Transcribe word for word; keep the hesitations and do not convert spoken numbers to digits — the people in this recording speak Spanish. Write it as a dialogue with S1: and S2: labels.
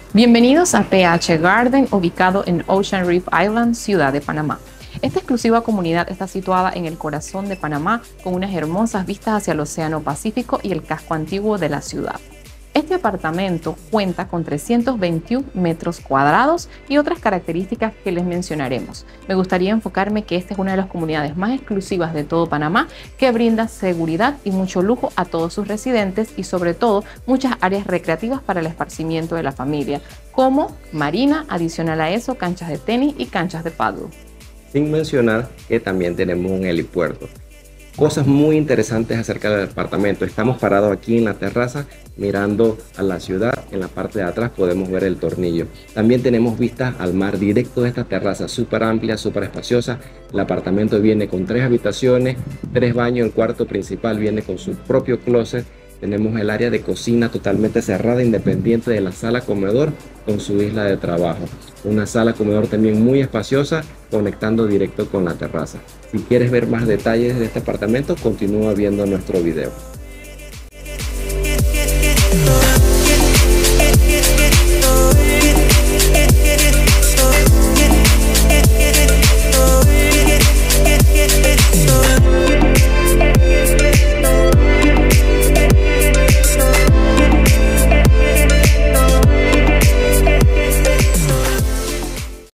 S1: Bienvenidos a P H Garden, ubicado en Ocean Reef Island, Ciudad de Panamá. Esta exclusiva comunidad está situada en el corazón de Panamá, con unas hermosas vistas hacia el Océano Pacífico y el casco antiguo de la ciudad. Este apartamento cuenta con trescientos veintiún metros cuadrados y otras características que les mencionaremos. Me gustaría enfocarme que esta es una de las comunidades más exclusivas de todo Panamá, que brinda seguridad y mucho lujo a todos sus residentes y sobre todo muchas áreas recreativas para el esparcimiento de la familia, como marina, adicional a eso canchas de tenis y canchas de paddle.
S2: Sin mencionar que también tenemos un helipuerto. Cosas muy interesantes acerca del apartamento. Estamos parados aquí en la terraza mirando a la ciudad. En la parte de atrás podemos ver el tornillo. También tenemos vista al mar directo de esta terraza, súper amplia, súper espaciosa. El apartamento viene con tres habitaciones, tres baños. El cuarto principal viene con su propio closet. Tenemos el área de cocina totalmente cerrada, independiente de la sala comedor con su isla de trabajo. Una sala comedor también muy espaciosa, conectando directo con la terraza. Si quieres ver más detalles de este apartamento, continúa viendo nuestro video.